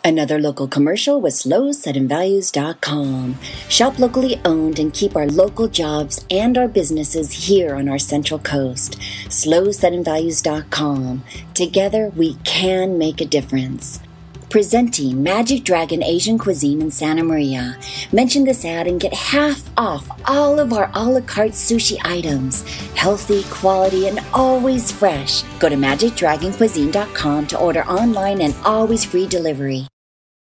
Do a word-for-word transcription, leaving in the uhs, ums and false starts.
Another local commercial was slow sudden values dot com. Shop locally owned and keep our local jobs and our businesses here on our Central Coast. slow sudden values dot com. Together, we can make a difference. Presenting Magic Dragon Asian Cuisine in Santa Maria. Mention this ad and get half off all of our a la carte sushi items. Healthy, quality, and always fresh. Go to magic dragon cuisine dot com to order online and always free delivery.